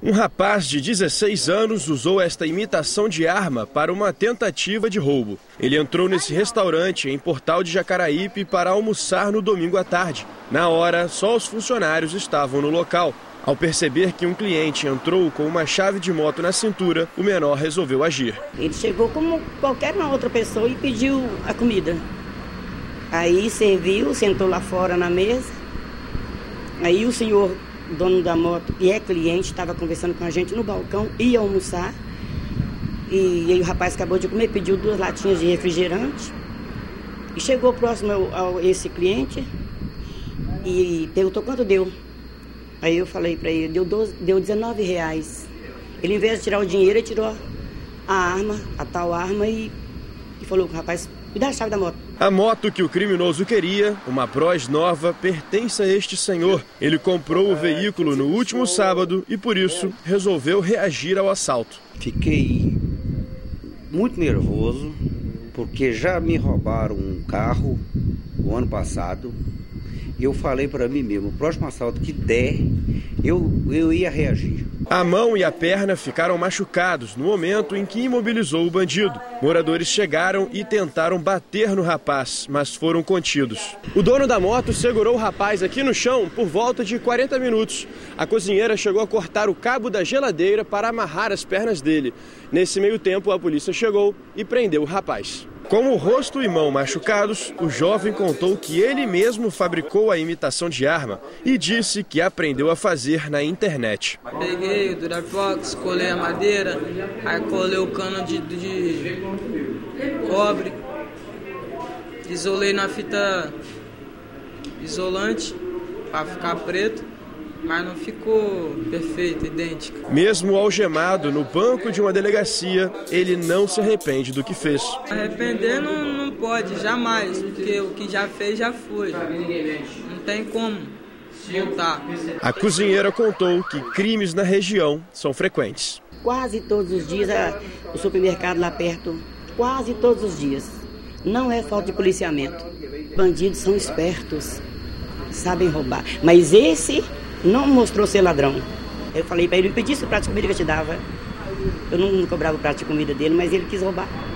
Um rapaz de 16 anos usou esta imitação de arma para uma tentativa de roubo. Ele entrou nesse restaurante em Portal de Jacaraípe para almoçar no domingo à tarde. Na hora, só os funcionários estavam no local. Ao perceber que um cliente entrou com uma chave de moto na cintura, o menor resolveu agir. Ele chegou como qualquer outra pessoa e pediu a comida. Aí serviu, sentou lá fora na mesa. Aí o senhor, dono da moto, e é cliente, estava conversando com a gente no balcão, ia almoçar. E aí o rapaz acabou de comer, pediu 2 latinhas de refrigerante. E chegou próximo a esse cliente e perguntou quanto deu. Aí eu falei para ele, deu R$19. Ele, em vez de tirar o dinheiro, ele tirou a arma, a tal arma, e falou com o rapaz, me dá a chave da moto. A moto que o criminoso queria, uma Bros nova, pertence a este senhor. Ele comprou o veículo no último sábado e, por isso, resolveu reagir ao assalto. Fiquei muito nervoso, porque já me roubaram um carro o ano passado. E eu falei para mim mesmo, o próximo assalto que der, eu ia reagir. A mão e a perna ficaram machucados no momento em que imobilizou o bandido. Moradores chegaram e tentaram bater no rapaz, mas foram contidos. O dono da moto segurou o rapaz aqui no chão por volta de 40 minutos. A cozinheira chegou a cortar o cabo da geladeira para amarrar as pernas dele. Nesse meio tempo, a polícia chegou e prendeu o rapaz. Com o rosto e mão machucados, o jovem contou que ele mesmo fabricou a imitação de arma e disse que aprendeu a fazer na internet. Peguei o Durapox, colei a madeira, aí colei o cano de cobre, isolei na fita isolante para ficar preto. Mas não ficou perfeito, idêntico. Mesmo algemado no banco de uma delegacia, ele não se arrepende do que fez. Arrepender não pode, jamais, porque o que já fez já foi. Não tem como voltar. A cozinheira contou que crimes na região são frequentes. Quase todos os dias, o supermercado lá perto, quase todos os dias. Não é falta de policiamento. Bandidos são espertos, sabem roubar. Mas esse não mostrou ser ladrão. Eu falei para ele, me pedisse o prato de comida que eu te dava. Eu não cobrava o prato de comida dele, mas ele quis roubar.